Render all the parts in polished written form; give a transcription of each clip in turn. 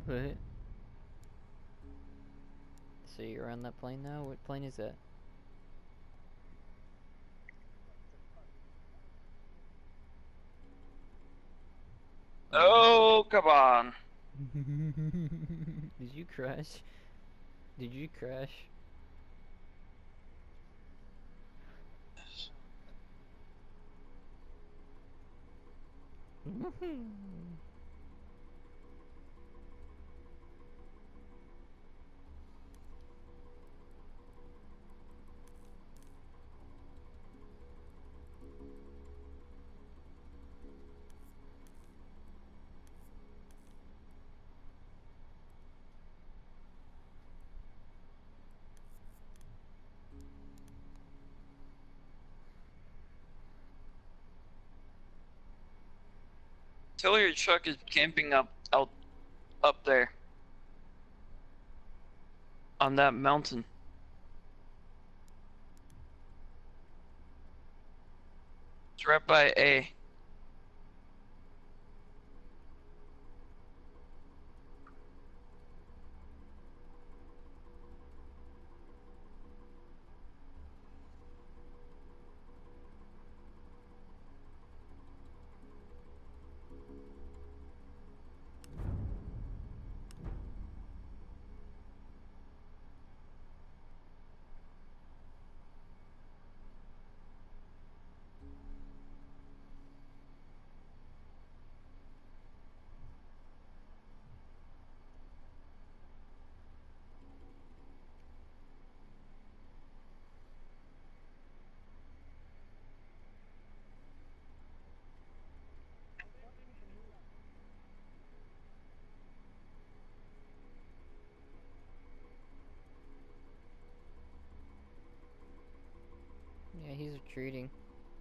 What? So you're on that plane now? What plane is that? Oh, come on. Did you crash? Did you crash? Tell your truck is camping up there on that mountain. It's right by A. Yeah, he's retreating.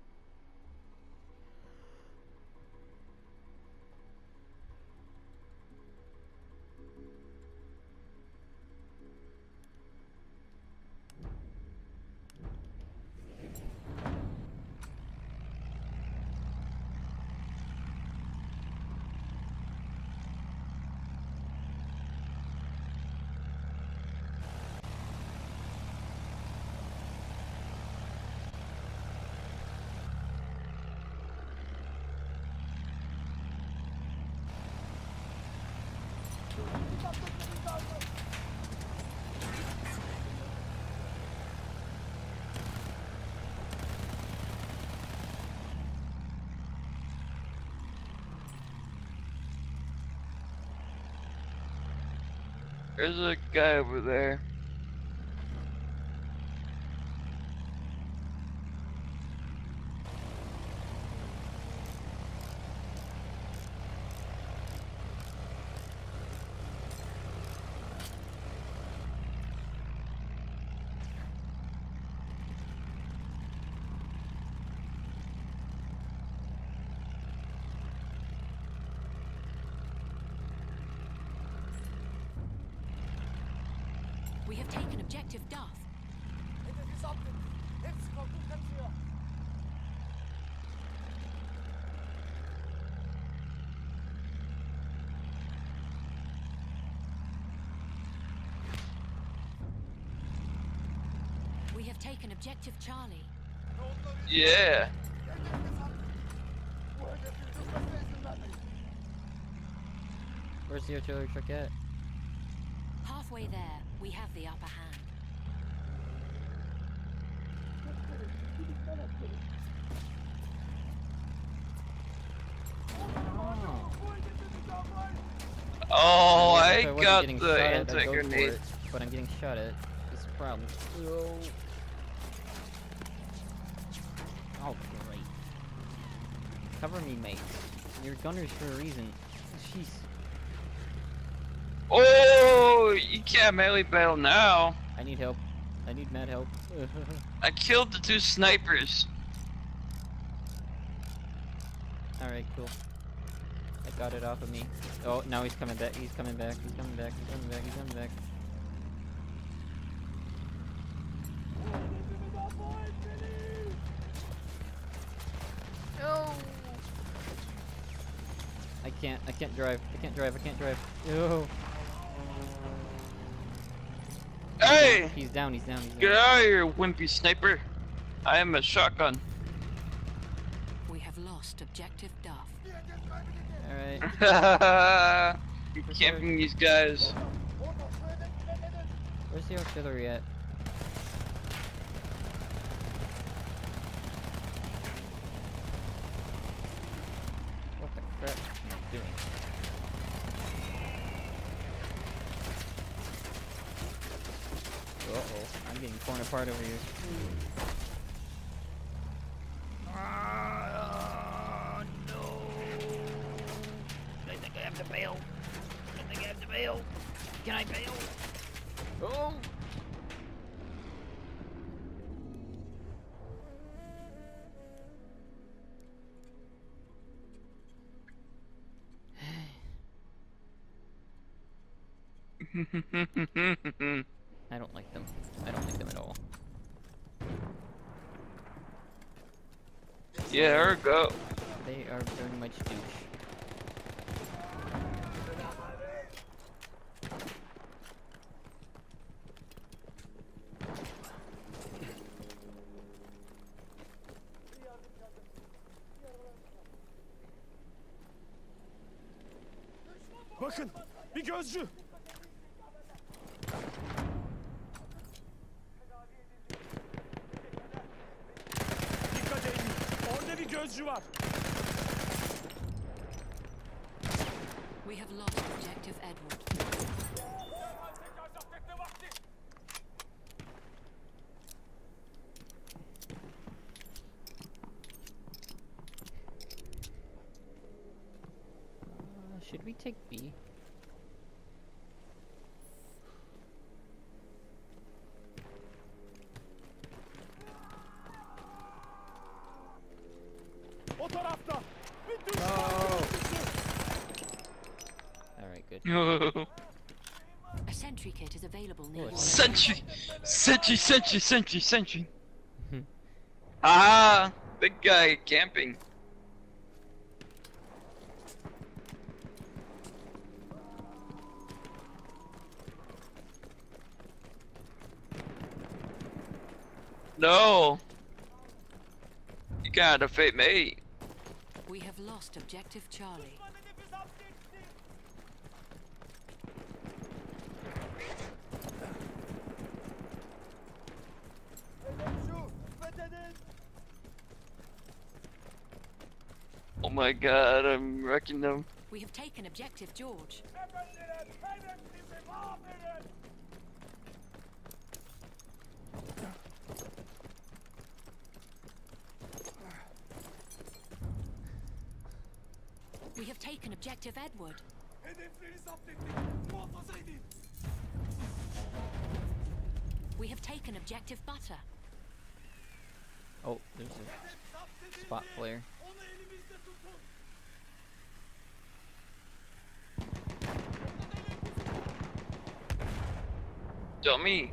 There's a guy over there. We have taken objective Duff. We have taken objective Charlie. Yeah. Where's the artillery truck at? Halfway there, we have the upper hand. Oh, Yeah, I if wasn't got getting the shot at, I'd go for anti-grenade. it, but I'm getting shot at. It's a problem. Oh, great. Cover me, mate. You're gunners for a reason. Jeez. Oh, you can't melee battle now. I need help. I need mad help. I killed the 2 snipers. Alright, cool. I got it off of me. Oh, now he's coming back. He's coming back. He's coming back. He's coming back. He's coming back. No! I can't drive. I can't drive. I can't drive. Oh. Hey! He's down, he's down, he's down. Get out of here, wimpy sniper. I am a shotgun. We have lost objective Duff. Alright. I'm camping these guys. Where's the artillery at? What the crap am I doing? Uh-oh, I'm getting torn apart over here. Oh, no! I think I have to bail. I think I have to bail. Can I bail? Oh! I don't like them. I don't like them at all. Yeah, there we go. They are very much douche. Bakın, bir gözcü. Dikkat edin, orada bir gözcü var. We have lost objective Edward. Should we take B? O tarafta. Bir düşman No. gözcüsü. Alright, good. A sentry kit is available near Oh, your Sentry! Sentry, sentry, sentry, sentry. Ah, big guy camping. No! You gotta defeat me. We have lost objective Charlie. Oh my god, I'm wrecking them. We have taken objective George. We have taken objective Edward. We have taken objective Butter. Oh, there's a spot flare. Dummy.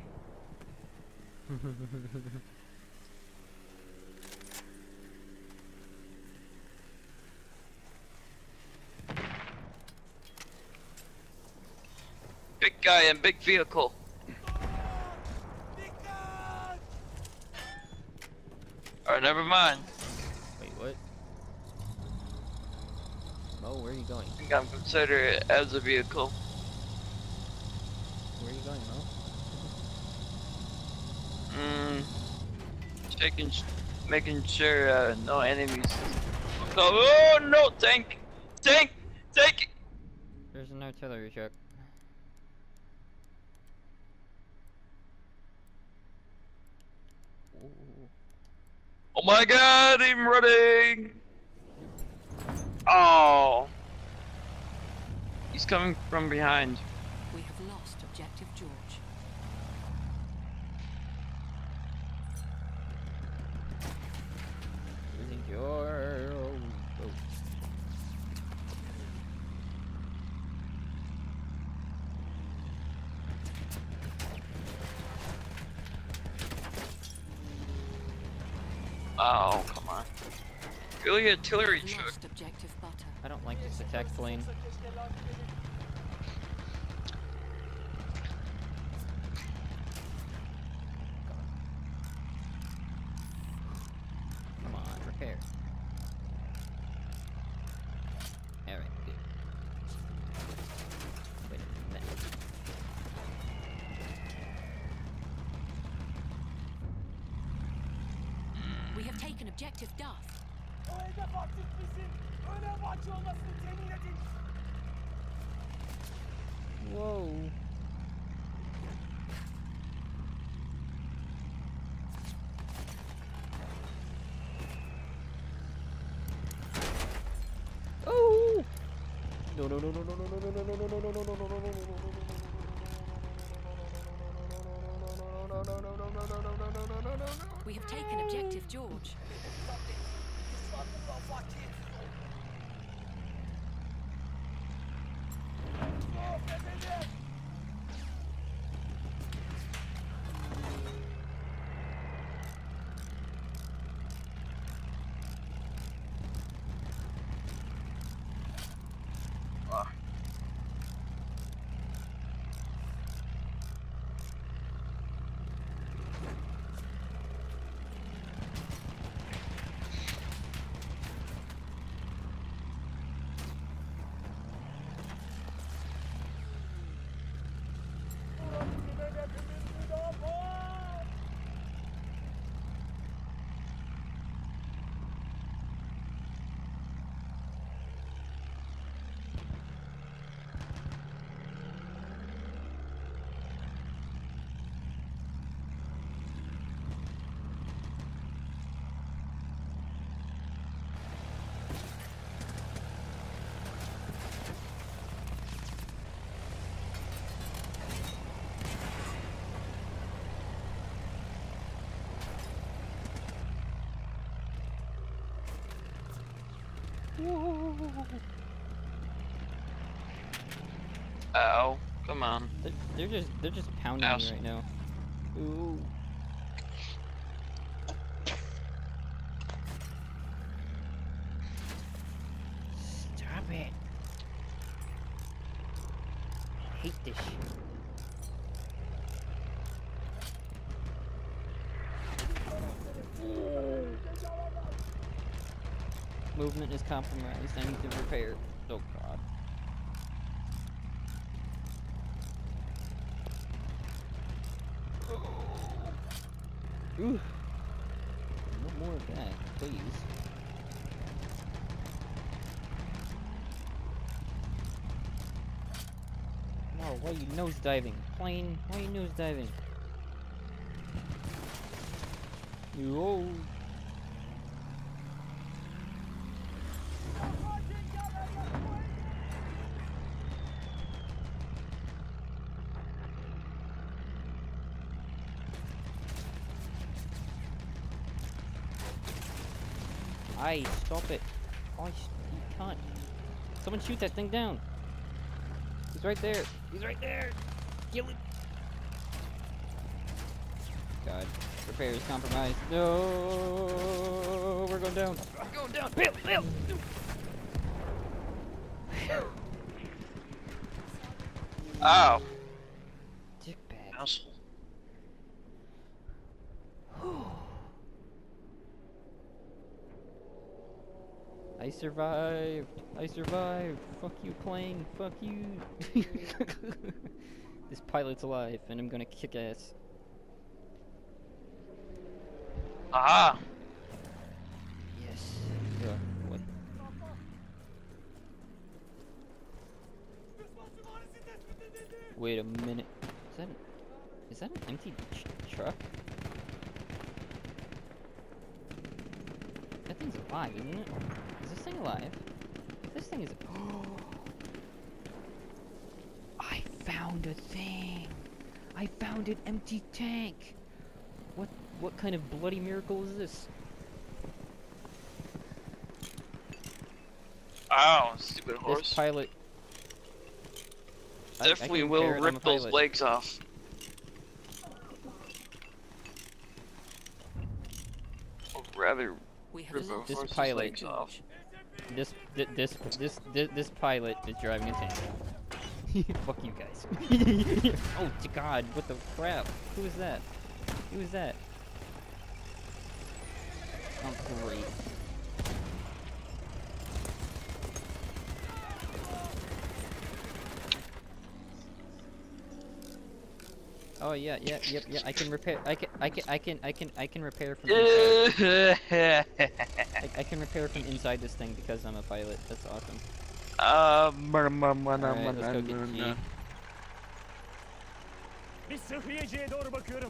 Big guy and big vehicle. Alright, never mind. Wait, what? Oh, where are you going? I think I'm considered it as a vehicle. Where are you going, Mo? Making sure no enemies. Oh no, tank! Tank! Tank! There's an artillery truck. Ooh. Oh my god, I'm running! Oh! He's coming from behind. We have lost objective George. Losing your... Oh. Oh, come on. Really artillery We have truck. lost objective Butter. I don't like this attack plane. have taken objective Duff. O hedef aktif bizim. Öne maç olmasını temin edin. Whoa. Oh! No no no no no no no no no no no no no no no no no We have taken objective George. Ow. Come on. They're just pounding Ouch. me right now. Ooh. Stop it. I hate this shit. Movement is compromised. I need to repair. Oh god. Ooh. No more of that, please. No, why are you nose diving? Plane, why are you nose diving? Yo. Aye, stop it. Oh, you can't. Someone shoot that thing down. He's right there. He's right there. Kill him. God. Repair is compromised. No, we're going down. We're going down. Bill, Bill. Ow. Dickbag. Asshole. I survived. I survived. Fuck you, plane. Fuck you. This pilot's alive, and I'm gonna kick ass. Aha. Yes. What? Wait a minute. Is that an empty truck? That thing's alive, isn't it? Is this thing alive? This thing is. I found a thing. I found an empty tank. What kind of bloody miracle is this? Ow, stupid horse. This pilot. I Definitely can will repair it, I'm a rip those pilot. legs off. Or rather, We have rip a lost This horse's pilot- legs off. This pilot is driving a tank. Fuck you guys. Oh god, what the crap? Who is that? Who is that? Oh great. Oh yeah, yeah, yep, yeah. I can repair. I can repair from inside. I can repair from inside this thing because I'm a pilot. That's awesome. Alright, let's go get G. Bir sıhhiyeciye doğru bakıyorum.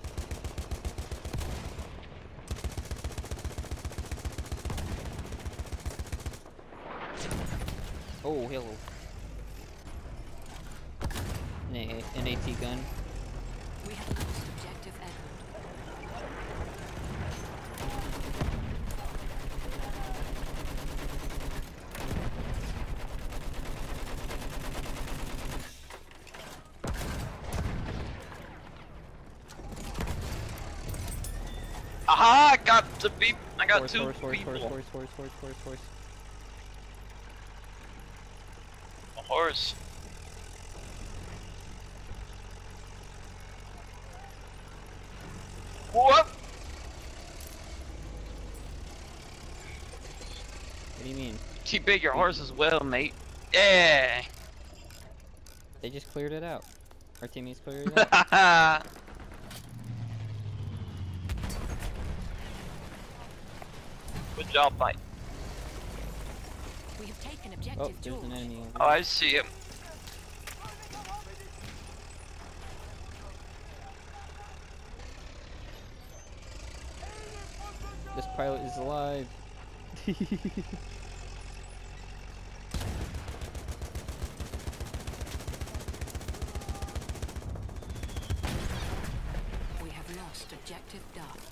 Oh, hello. An AT gun. We have lost objective Edward. Aha! I got the beep. I got Horse, two horse, horse, people. horse, horse, horse, horse, horse, horse. A horse. What? What do you mean? Teabag your horse as well, mate. Yeah. They just cleared it out. Our teammates cleared it out. Good job, mate. We have taken Oh, objective there's George. an enemy over Oh, there. I see him. This pilot is alive. We have lost objective Duff.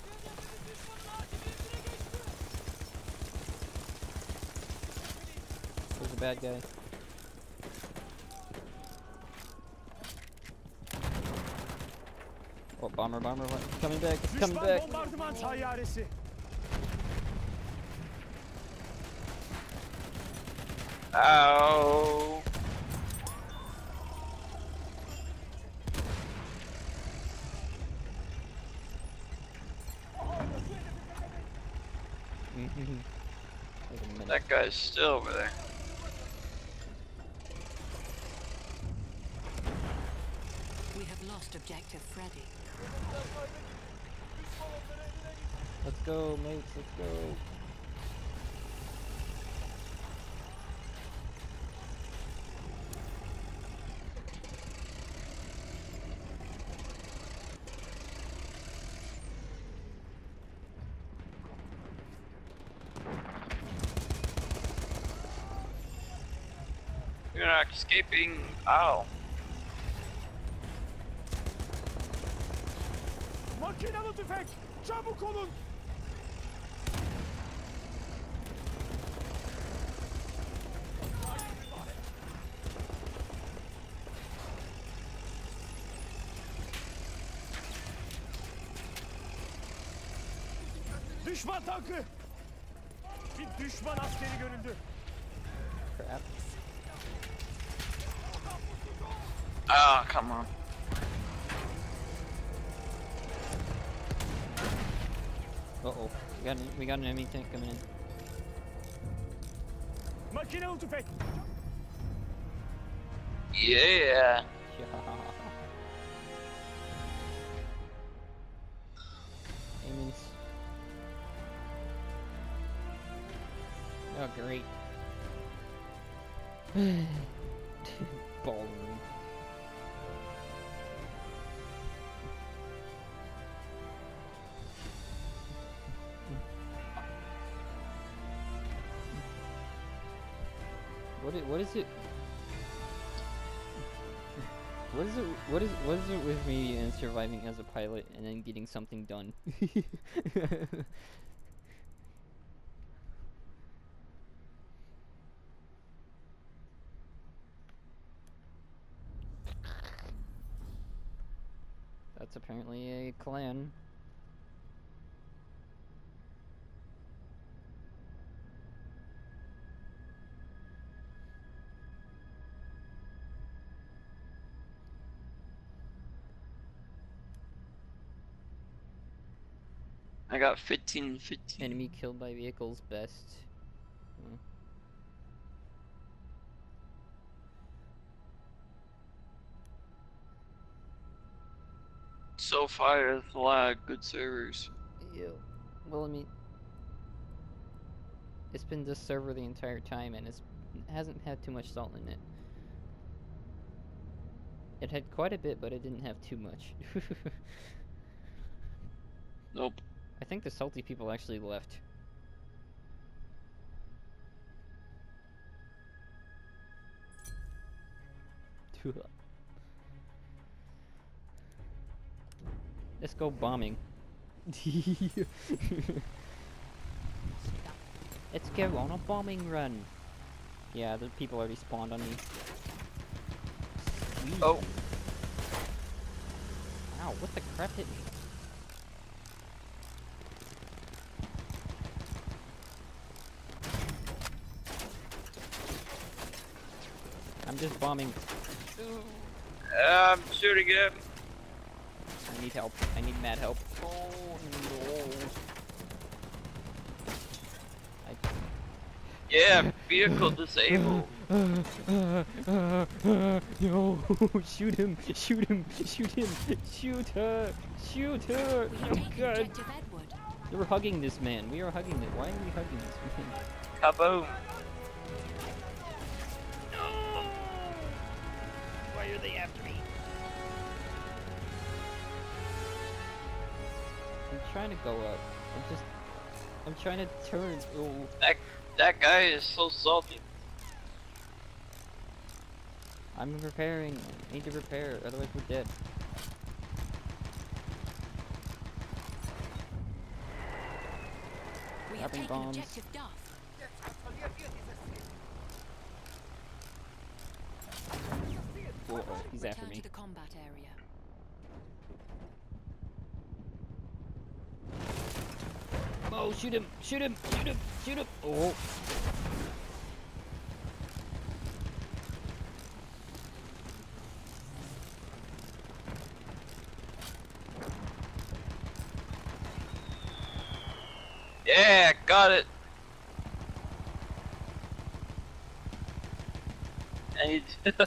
There's a bad guy. Oh, bomber, what? It's coming back, it's coming Düşman back. bombardıman tayyaresi. Ow. Wait a minute. That guy's still over there. We have lost objective Freddy. Let's go, mates, let's go. You're not escaping. Ow. Makinalı tüfek. Çabuk olun. Düşman tankı. Bir düşman askeri görüldü. Crap. Ah, come on. Uh-oh. We got an enemy tank coming in. Makinalı tüfek. Yeah. Aimings. Oh, great. Ballroom. What is it? What is it with me and surviving as a pilot and then getting something done? That's apparently a clan. I got 15. Enemy killed by vehicles best. Hmm. so far there's a lot of good servers. Yeah. Well, I mean, it's been this server the entire time, and it hasn't had too much salt in it. It had quite a bit, but it didn't have too much. Nope. I think the salty people actually left. Let's go bombing. Let's go on a bombing run. Yeah, the people already spawned on me. Sweet. Oh. Ow, what the crap hit me? I'm just bombing. I'm shooting him. I need help. I need mad help. Oh no. Yeah, vehicle disabled. No, shoot him, shoot him, shoot him, shoot her, shoot her. We Oh take god. objective Edward. We're hugging this man. We are hugging it. Why are we hugging this man? Kaboom. No! Why are they after me? I'm trying to go up. I'm trying to turn. Oh. That guy is so salty. I'm repairing. I need to repair, otherwise we're dead. We have Dropping taken bombs. objective Duff. Uh-oh, he's after Return me. to the combat area. Oh, shoot him! Shoot him! Shoot him! Shoot him! Oh. Yeah, got it. And he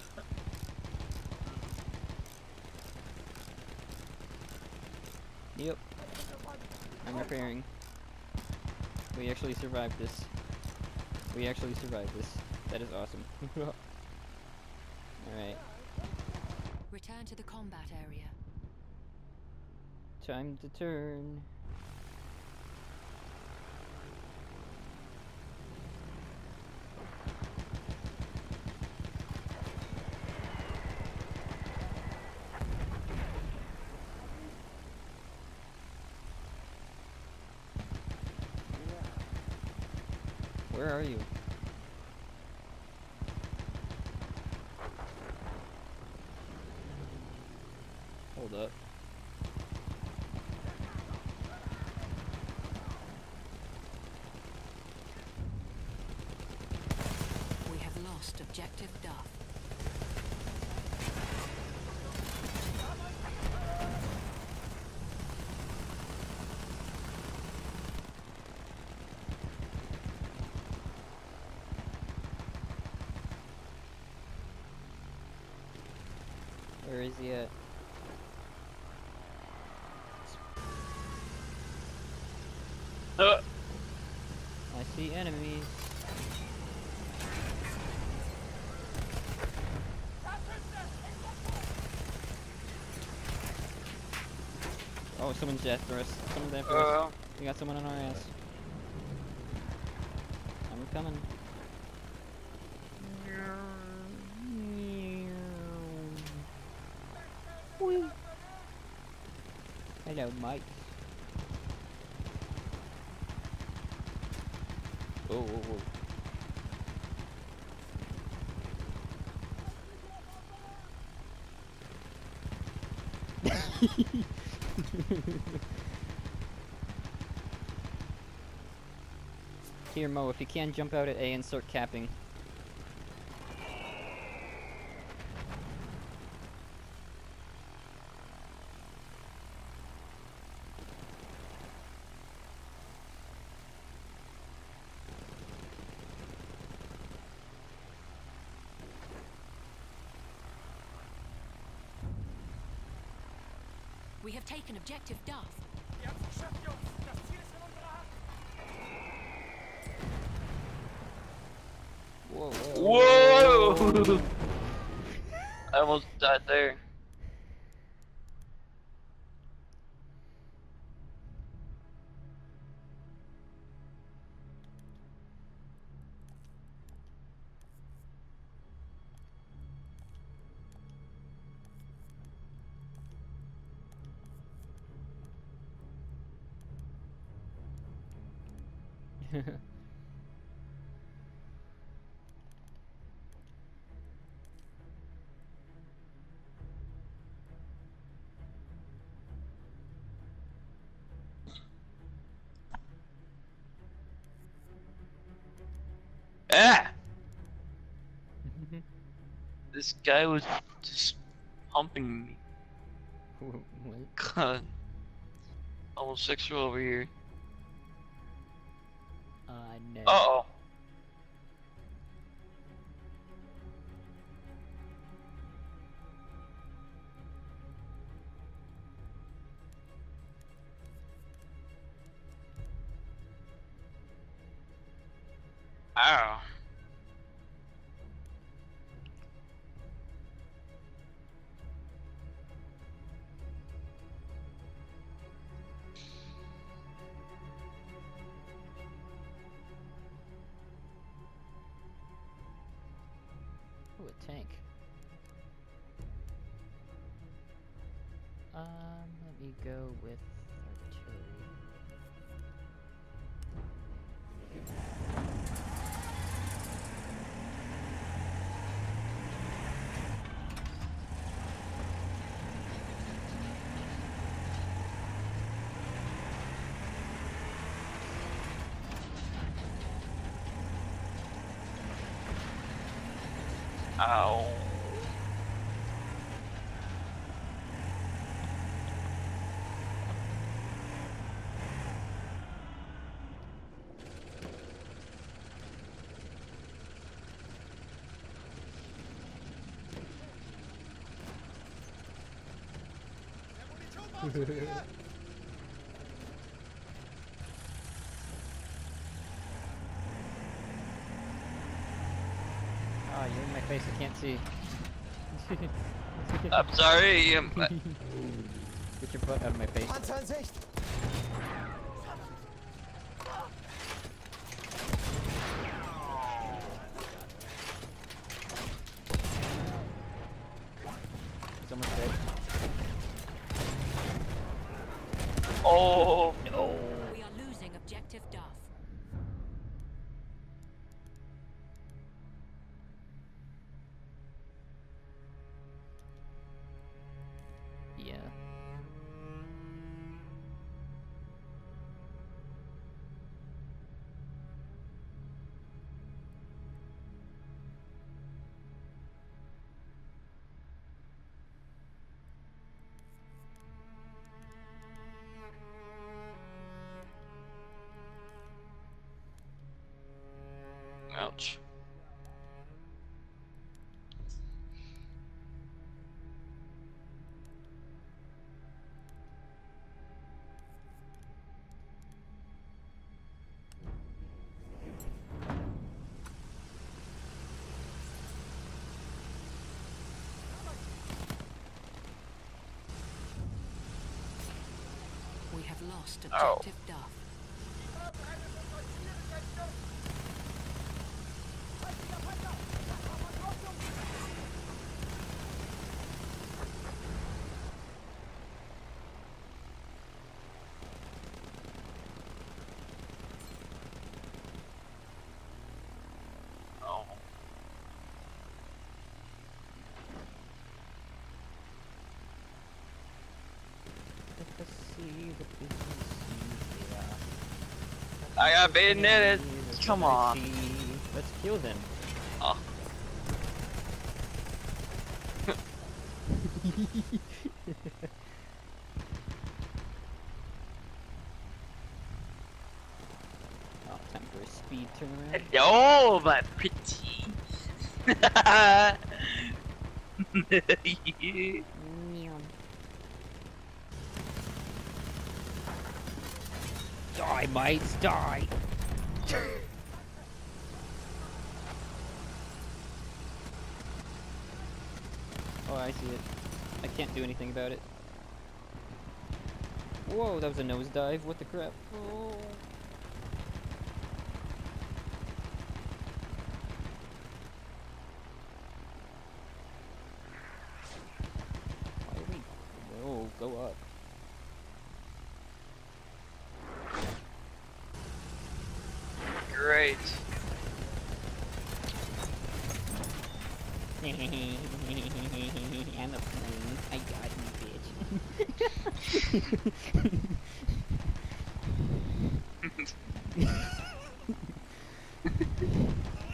Yep. I'm repairing. We actually survived this. We actually survived this. That is awesome. Alright. Return to the combat area. Time to turn. Where are you? Hold up. We have lost objective Duff. Where is he at? I see enemies. Oh, someone's after us. Someone's after us. We got someone on our ass. I'm coming. Whee. Hello, Mike. Whoa, whoa, whoa. Here, Mo, if you can, jump out at A and start capping. We have taken objective Duff. Ihr habt's geschafft, Jungs. Das Ziel ist in unserer Hand. Whoa. Whoa! I almost died there. Ah! This guy was just humping me. What? God. Homosexual over here. No. Uh-oh. Ow. Oh, a tank. Let me go with artillery. Ow. Oh, you're in my face, I can't see. I'm sorry. Get your butt out of my face. Panzer in Sicht. Someone's dead. Oh no. We are losing objective Duff. Yeah. Ouch. We have lost Oh. objective Duff. Oh. Let us see the business. I got bayoneted. Come on. Let's kill them. Oh. Oh, time for a speed turnaround. Hello, my pretty. Meow. Die, mates, die! Oh, I see it. I can't do anything about it. Whoa, that was a nosedive. What the crap? Oh. Why are we... Whoa, go up. Great. I'm a plane. I got you, bitch.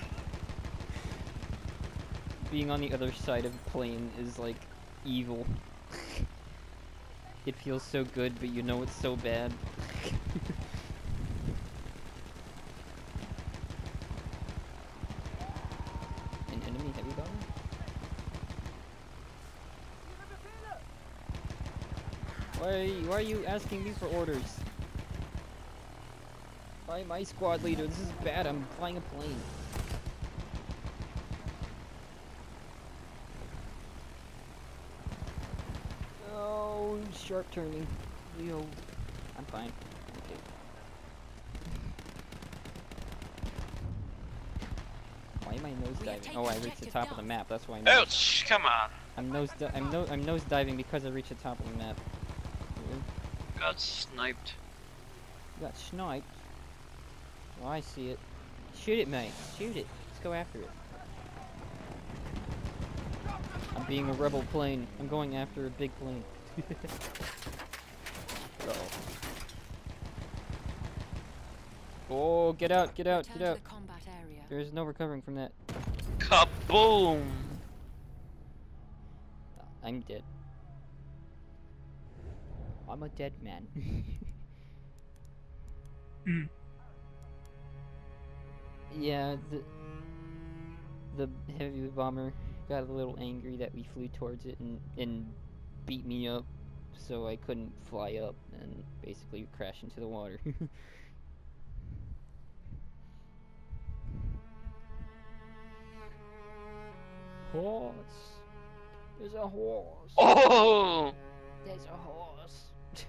Being on the other side of a plane is like evil. It feels so good, but you know it's so bad. An enemy heavy bomber? Why are you asking me for orders? I'm my squad leader. This is bad. I'm flying a plane. Oh, sharp turning. Leo. I'm fine. Okay. Why am I nose diving? Oh, I reached the top of the map. That's why I'm. Ouch! Come on. I'm nose diving because I reached the top of the map. Weird. Got sniped. You got sniped. Oh, I see it. Shoot it, mate. Shoot it. Let's go after it. I'm being a rebel plane. I'm going after a big plane. Uh-oh. Oh, get out, get out, Return get to out. the combat area. There's no recovering from that. Kaboom! I'm dead. I'm a dead man. Yeah, the heavy bomber got a little angry that we flew towards it and beat me up, so I couldn't fly up and basically crash into the water. Horse! There's a horse! Oh! There's a horse!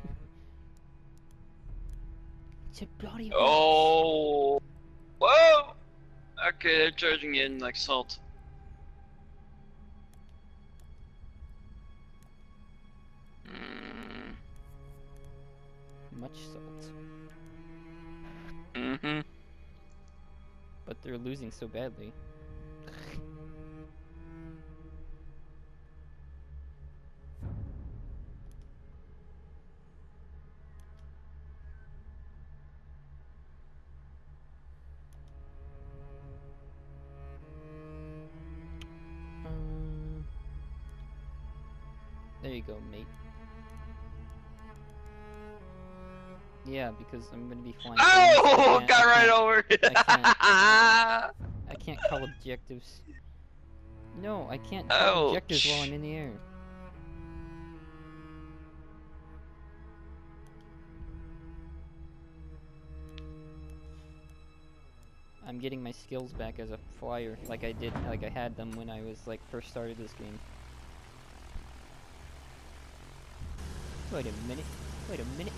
It's a bloody horse! Oh! Whoa! Okay, they're charging in like salt. Much salt. Mm-hmm. But they're losing so badly. There you go, mate. Yeah, because I'm gonna be flying. Oh! Got right over! I can't call objectives. No, I can't call objectives while I'm in the air. I'm getting my skills back as a flyer, like I had them when I was like first started this game. Wait a minute. Wait a minute.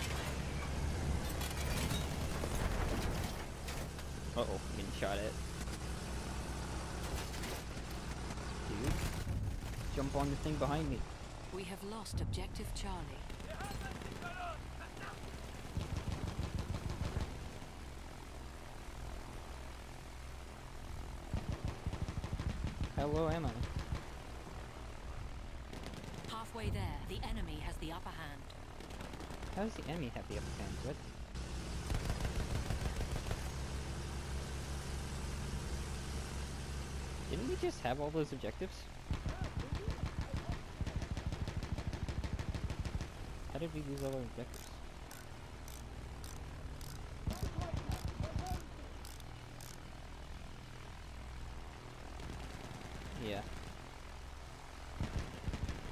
Uh-oh, I'm getting shot at. Dude. Jump on the thing behind me. We have lost objective Charlie. How low am I? Halfway there, the enemy has the upper hand. How does the enemy have the upper hand? What? Didn't we just have all those objectives? How did we lose all our objectives? Yeah.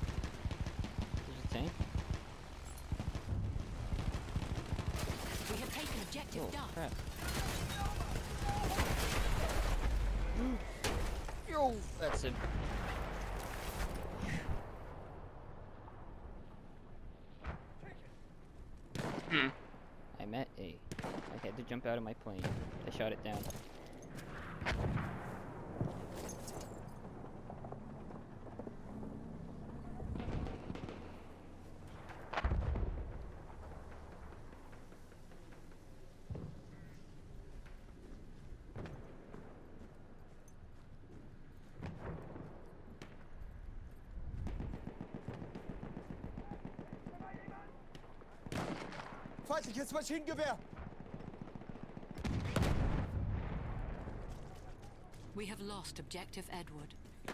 There's a tank. We have taken objective Oh, Duff. crap. Yo, that's him. Hmm. I'm at A. I had to jump out of my plane. I shot it down. Feindliches Maschinengewehr! We have lost objective Edward.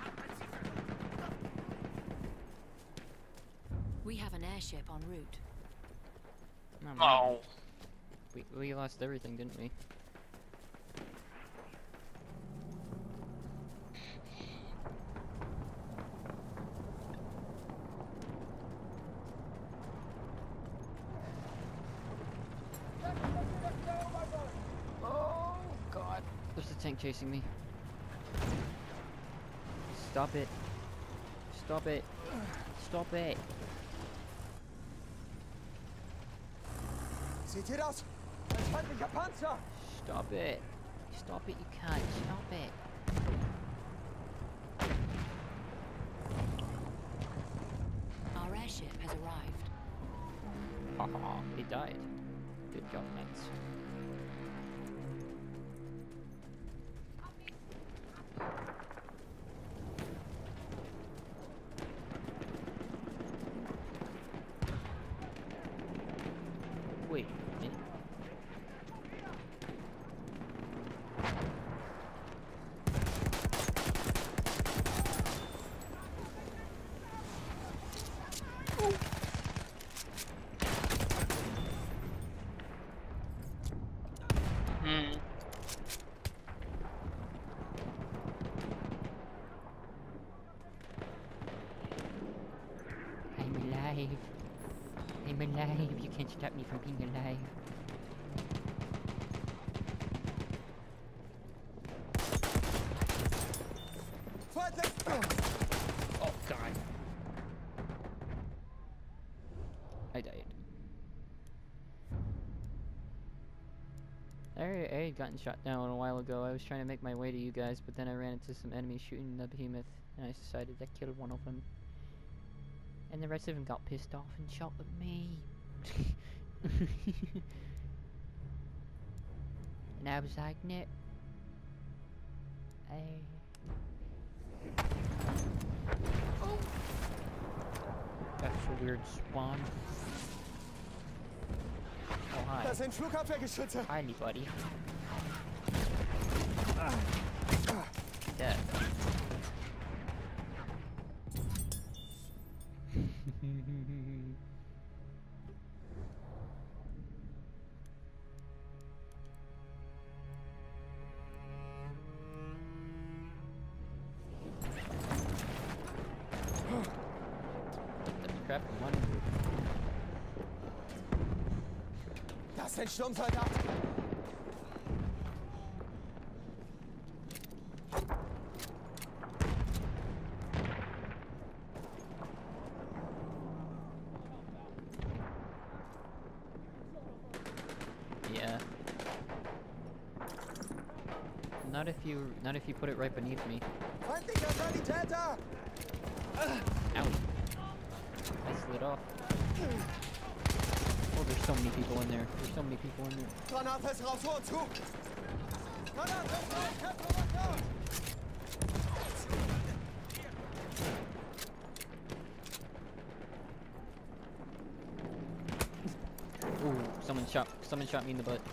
We have an airship en route. Oh, man. Oh. We lost everything, didn't we? Oh god. There's a tank chasing me. Stop it. Stop it. Stop it. Seht ihr das? Ein feindlicher Panzer! Stop it. Stop it, you can't. Stop it. Our airship has arrived. Haha, it died. Good job, mates. Wait a minute. Hmm. I'm alive. I'm alive. You can't stop me from being alive. Feindlich! Oh god. I died. I had gotten shot down a while ago. I was trying to make my way to you guys, but then I ran into some enemies shooting the behemoth, and I decided I killed one of them. And the rest of them got pissed off and shot at me. And I was like, no. Oh. That's a weird spawn. Oh, hi. Das sind Flugabwehrgeschütze! Hi, buddy. Dead. Crap, money. Das sind Sturmsoldaten! Yeah. Not if you put it right beneath me. Feindlicher Sanitäter! Ow. I slid off. Oh, there's so many people in there. There's so many people in there. Granate ist raus, Ohr zu! Granate ist raus, Kämpferwaffe! Ooh, someone shot me in the butt.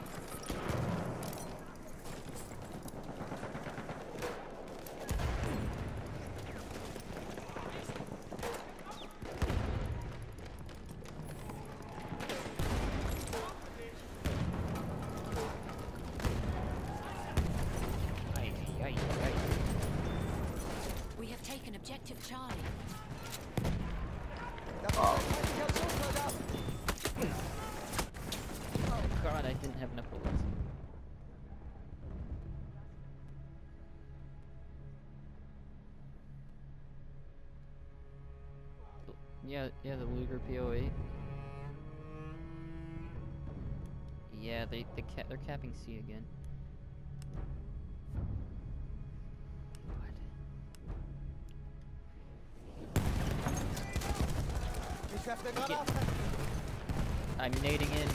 Ay, ay, ay, ay. We have taken objective Charlie. Das ist ein feindlicher Sturmsoldat! Oh god, didn't have enough bullets. Yeah, the Luger POA. Yeah, they're capping C again. Ich werfe gerade Ja. auf. I'm nading in.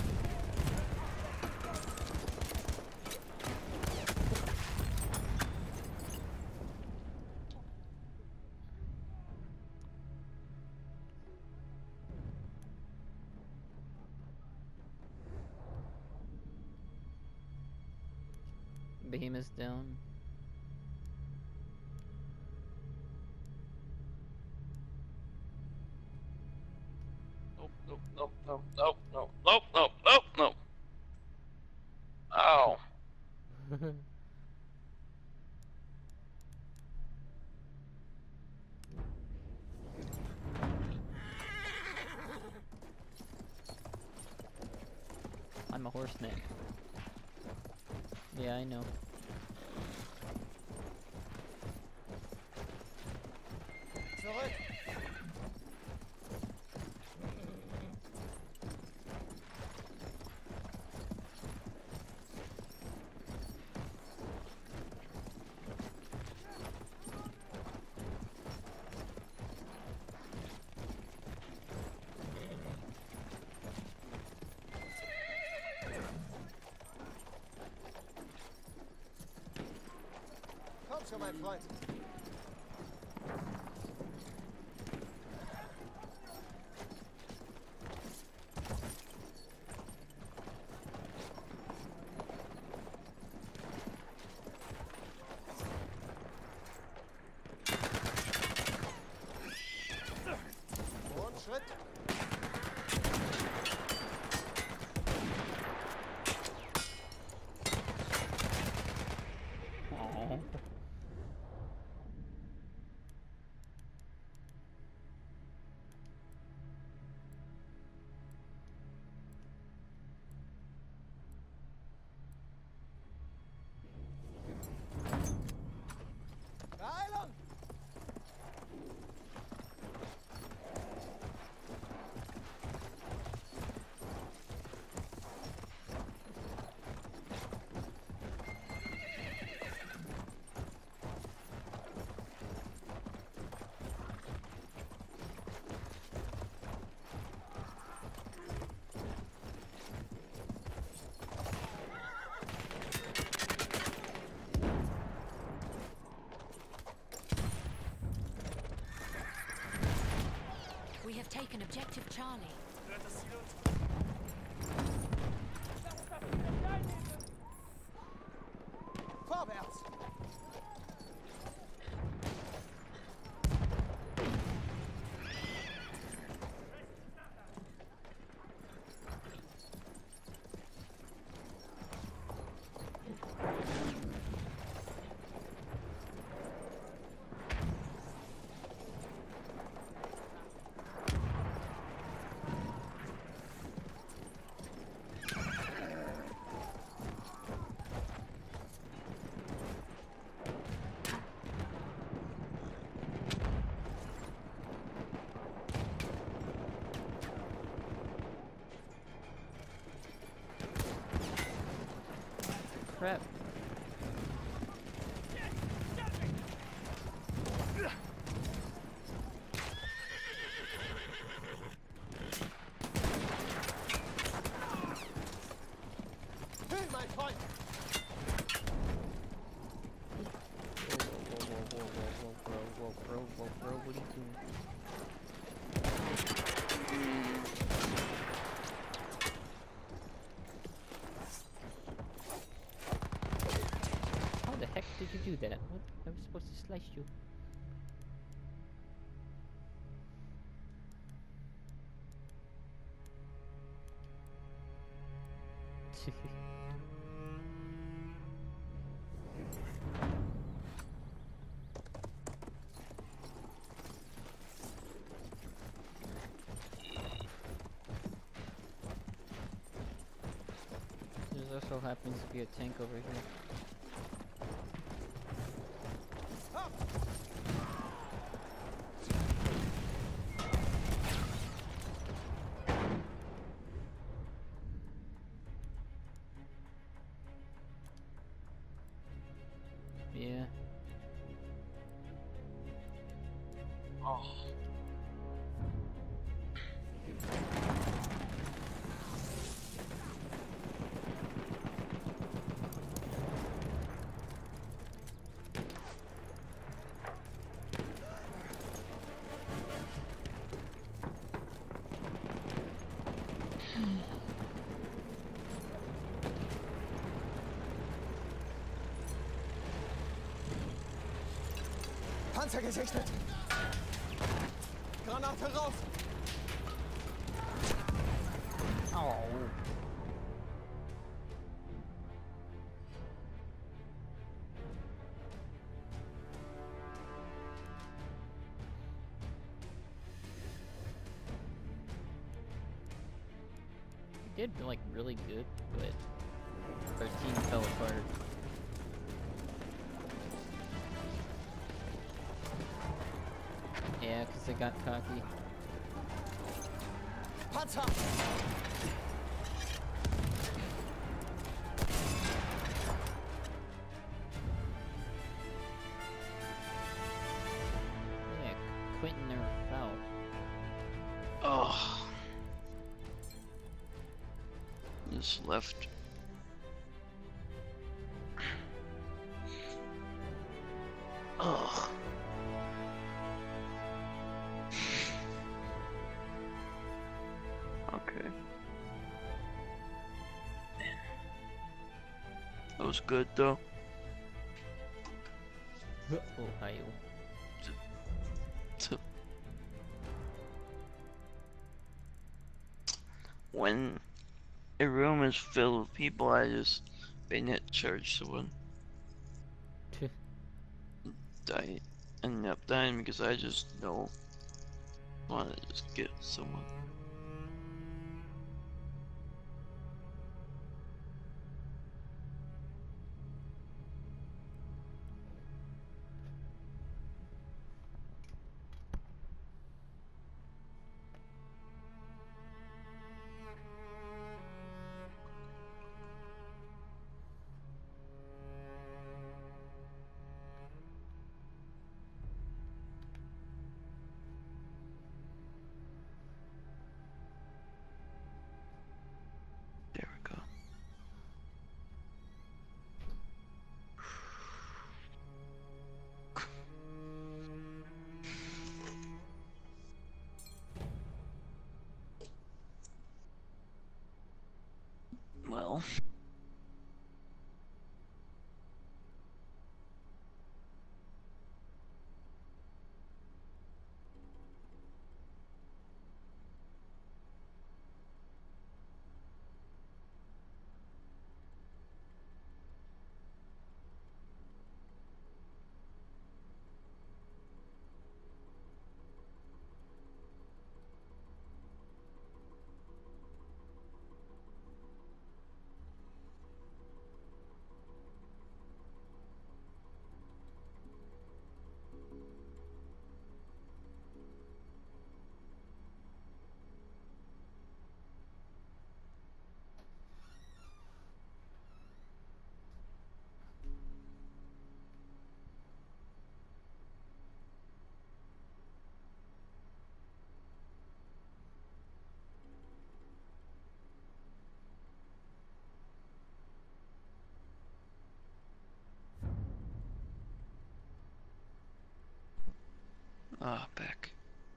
Behemoth's down. Nope, nope, nope, nope, nope, nope, nope, nope, nope, nope. Ow. I'm a horseman. Yeah, I know. Zurück. Komm schon, mein Freund. Und Schritt. Aww. Beeilung! We have taken objective Charlie. Vorwärts! Crap. Hin, mein Freund! Whoa, bro, what are you doing? How the heck did you do that? What? I was supposed to slice you. There also happens to be a tank over here. Stop! Yeah. Oh. Panzer gesichtet! Granate raus! Oh. We did like really good, but our team fell apart. Yeah, because they got cocky. Panzer! Yeah, Quentin never fell. Oh. Just left. Oh. Okay. That was good though. Ohio. When a room is filled with people, I just bayonet charge someone. Die, end up dying because I just know I want to just get someone. There we go. Well. Ah, back.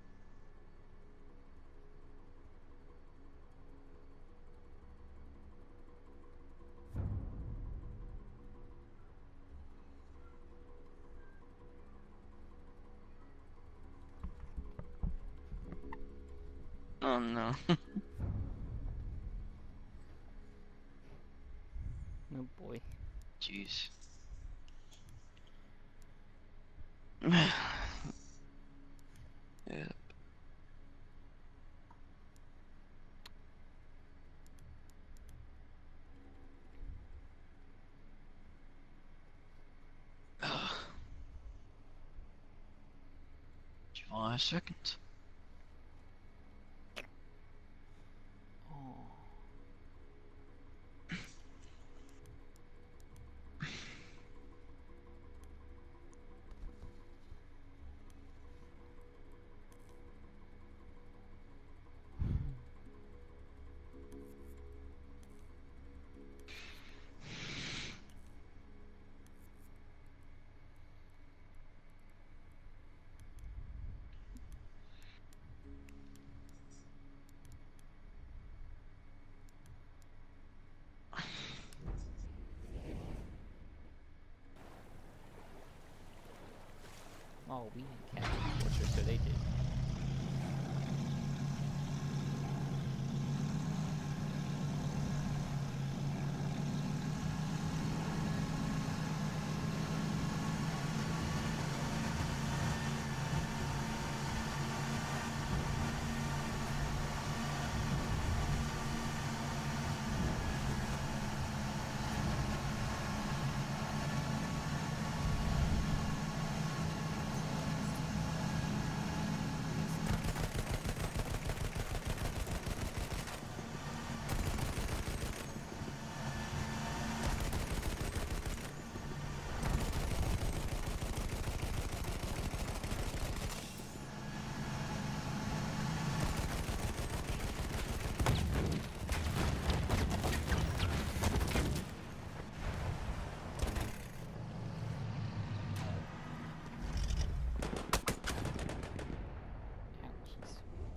Oh no. Oh boy. Jeez. Yeah. 5 seconds. Oh. Oh, we didn't catch the fortress, so they did. Ouchies.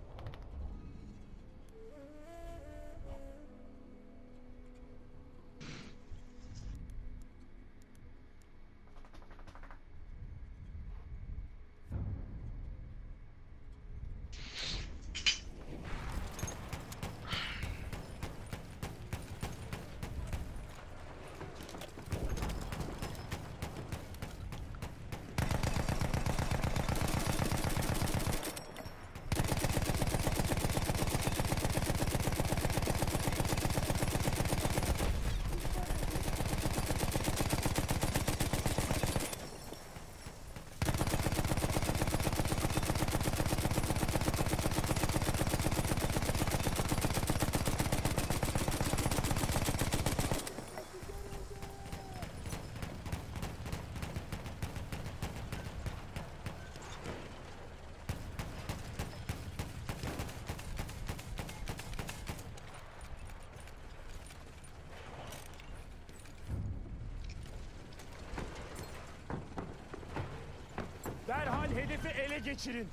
Derhal hedefi ele geçirin.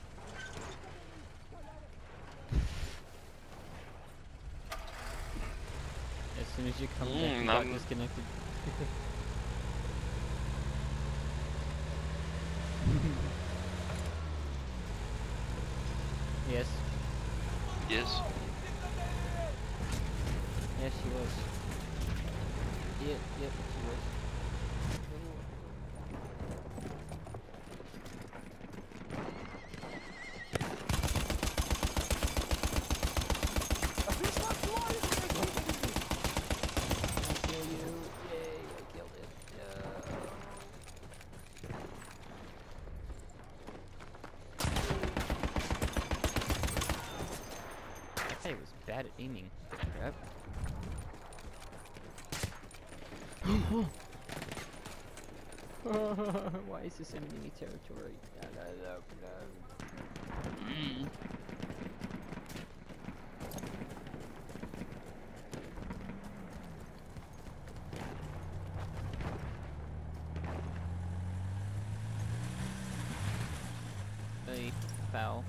As soon as you come back, you got I'm- disconnected. Yes. Yes. Yes, she was. Yep, she was. Düşman süvari I kill you. Yay, I killed it. That guy was bad at aiming. Crap. Why is this enemy territory? Hey, foul.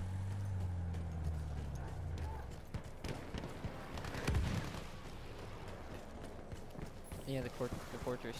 Yeah, the fortress.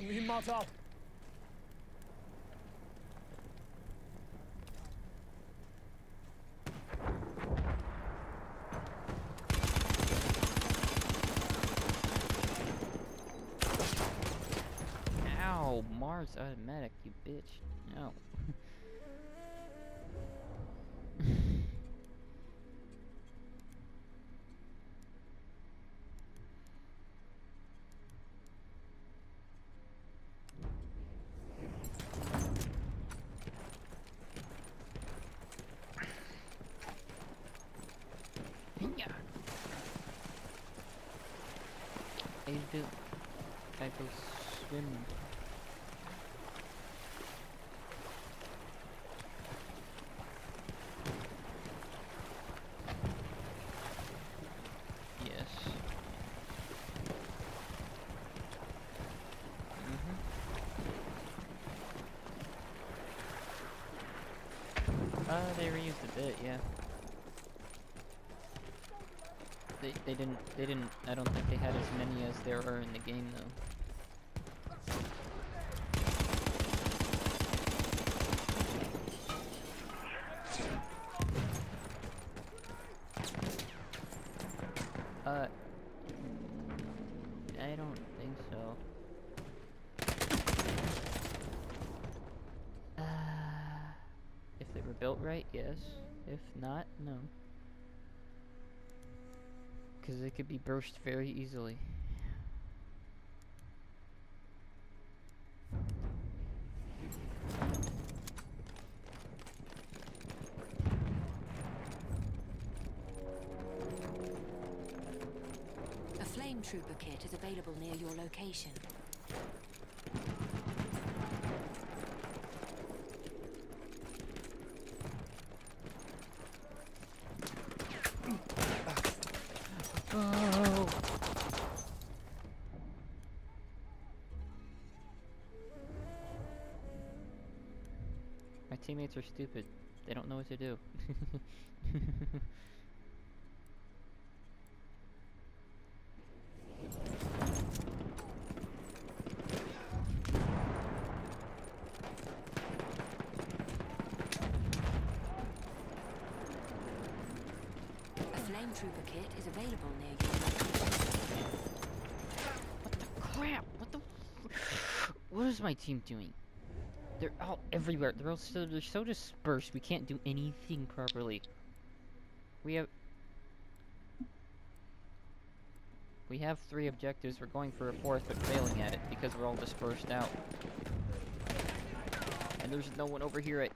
Şu mühimmatı al. Ow, Mars automatic, you bitch. No. Yeah. I go swim. Yes. They reused a bit, yeah. They didn't, I don't think they had as many as there are in the game, though. I don't think so. If they were built right, yes. If not, no. Because they could be burst very easily. A flame trooper kit is available near your location. Oh. My teammates are stupid. They don't know what to do. A flame trooper kit is available near your location. What the crap? What the? What is my team doing? They're all everywhere. They're so dispersed. We can't do anything properly. We have 3 objectives. We're going for a 4th, but failing at it because we're all dispersed out. And there's no one over here at.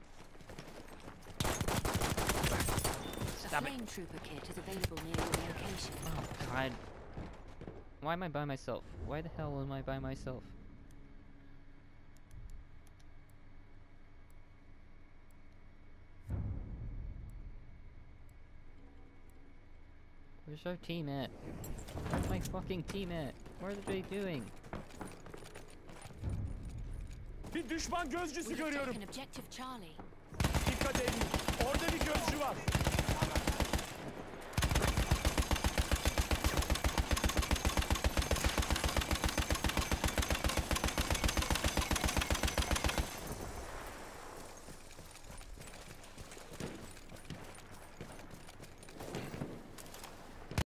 Stop A flame trooper kit is available near your location. Oh God! Why am I by myself? Why the hell am I by myself? Where's our team at? Where's my fucking team at? What are they doing? Bir düşman gözcüsü We have görüyorum. taken objective Charlie. Dikkat edin. Orada bir gözcü var.